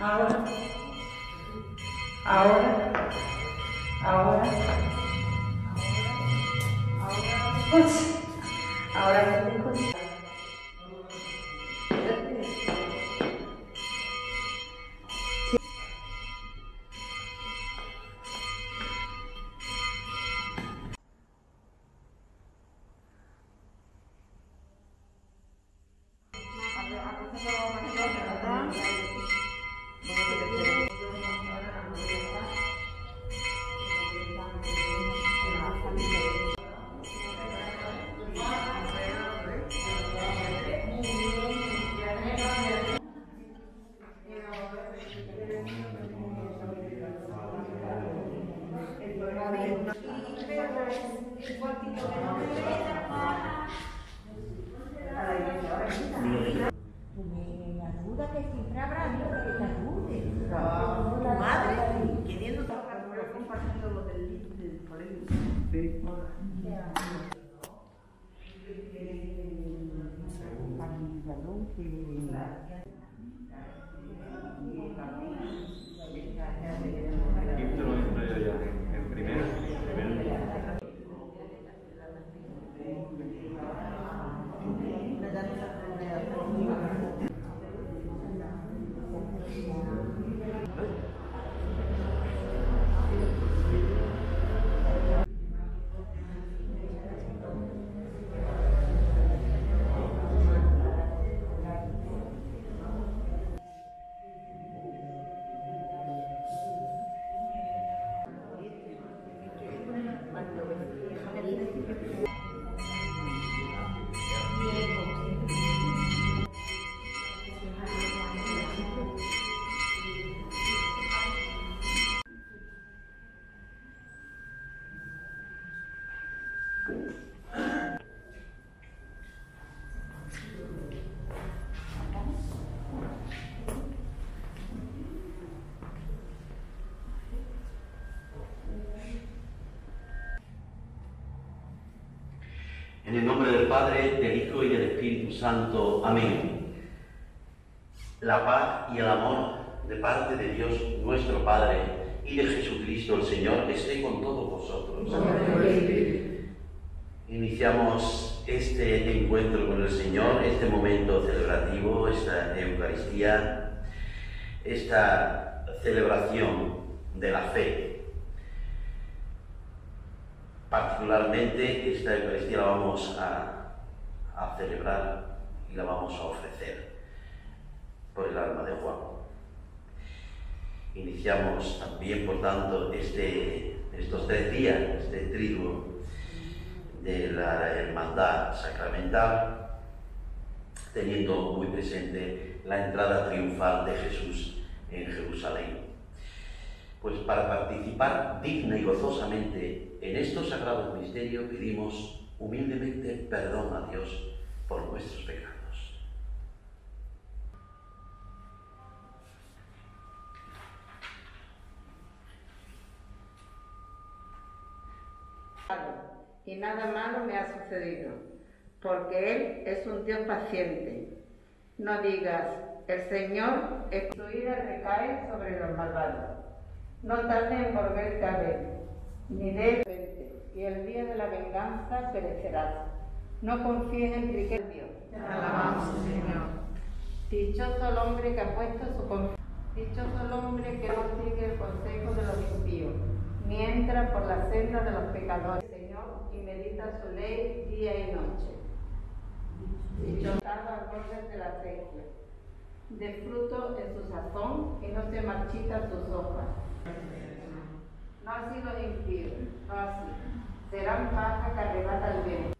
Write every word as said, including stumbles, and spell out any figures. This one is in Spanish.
Ahora, ahora, ahora, ahora, pues, ahora te escucho. Tu madre queriendo trabajar compartiendo lo del colegio. Sí. En el nombre del Padre, del Hijo y del Espíritu Santo. Amén. La paz y el amor de parte de Dios nuestro Padre y de Jesucristo el Señor esté con todos vosotros. Amén. Iniciamos este encuentro con el Señor, este momento celebrativo, esta Eucaristía, esta celebración de la fe. Particularmente esta Eucaristía la vamos a, a celebrar y la vamos a ofrecer por el alma de Juan. Iniciamos también, por tanto, este, estos tres días, este triduo de la Hermandad Sacramental, teniendo muy presente la entrada triunfal de Jesús en Jerusalén. Pues para participar digna y gozosamente en estos sagrados misterios pedimos humildemente perdón a Dios por nuestros pecados. Y nada malo me ha sucedido, porque Él es un Dios paciente. No digas, el Señor, su ira recae sobre los malvados. No tarde en volverte a ver, ni de frente, y el día de la venganza perecerás. No confíes en riqueza de Dios. Te alabamos, Señor. Dichoso el hombre que ha puesto su confianza. Dichoso el hombre que no sigue el consejo de los impíos, ni entra por la senda de los pecadores, Señor, y medita su ley día y noche. Dichoso al borde de la acequia, de fruto en su sazón, y no se marchitan sus hojas. No así los impíos, no así. Serán paja que arrebata el viento.